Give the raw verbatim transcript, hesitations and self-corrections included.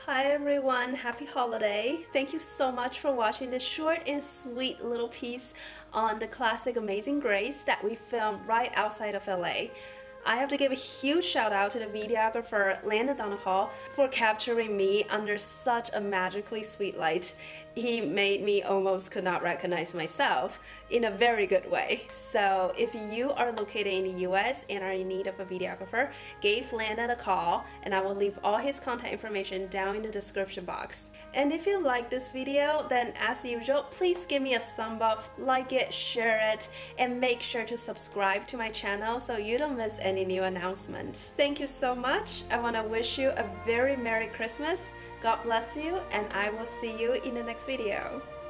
Hi everyone, happy holiday. Thank you so much for watching this short and sweet little piece on the classic Amazing Grace that we filmed right outside of L A. I have to give a huge shout out to the videographer Landon Donohue for capturing me under such a magically sweet light. He made me almost could not recognize myself in a very good way. So if you are located in the U S and are in need of a videographer, give Landon a call and I will leave all his contact information down in the description box. And if you like this video, then as usual, please give me a thumb up, like it, share it, and make sure to subscribe to my channel so you don't miss any new announcement. Thank you so much. I want to wish you a very Merry Christmas. God bless you, and I will see you in the next video.